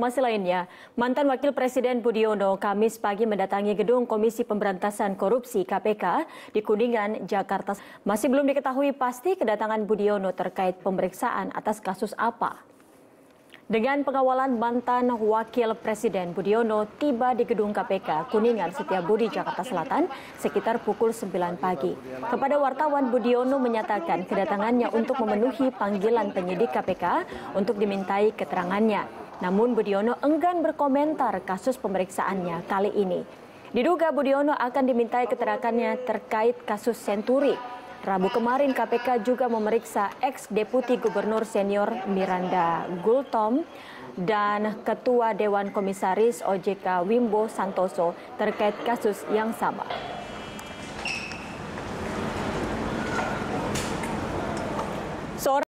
Masih lainnya, mantan Wakil Presiden Budiono Kamis pagi mendatangi gedung Komisi Pemberantasan Korupsi (KPK) di Kuningan, Jakarta. Masih belum diketahui pasti kedatangan Budiono terkait pemeriksaan atas kasus apa. Dengan pengawalan mantan Wakil Presiden Budiono tiba di gedung KPK Kuningan Setiabudi, Jakarta Selatan sekitar pukul 9 pagi. Kepada wartawan, Budiono menyatakan kedatangannya untuk memenuhi panggilan penyidik KPK untuk dimintai keterangannya. Namun Budiono enggan berkomentar kasus pemeriksaannya kali ini. Diduga Budiono akan dimintai keterangannya terkait kasus Senturi. Rabu kemarin KPK juga memeriksa ex-deputi gubernur senior Miranda Gultom dan Ketua Dewan Komisaris OJK Wimbo Santoso terkait kasus yang sama.